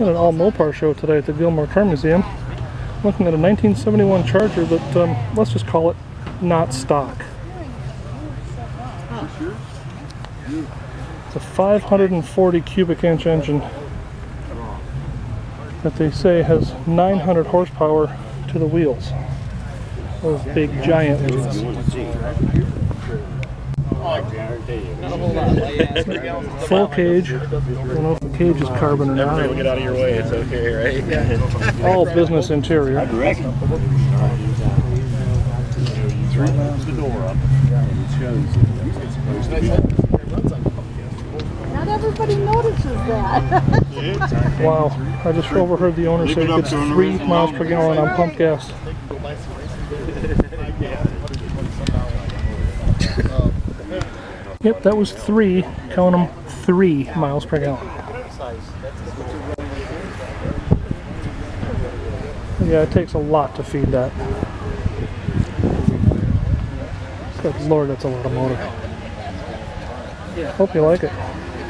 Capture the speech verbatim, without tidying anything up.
At an all Mopar show today at the Gilmore Car Museum. Looking at a nineteen seventy-one Charger that, um, let's just call it not stock. It's a five hundred forty cubic inch engine that they say has nine hundred horsepower to the wheels. Those big giant engines. Full cage. I don't know if the cage is carbon or not. Everybody will get out of your way, it's okay, right? All business interior. I reckon. The door up. Not everybody notices that. Wow, I just overheard the owner say it gets three miles per gallon on pump gas. Yep, that was three, count them, three miles per gallon. Yeah, it takes a lot to feed that. Good Lord, that's a lot of motor. Hope you like it.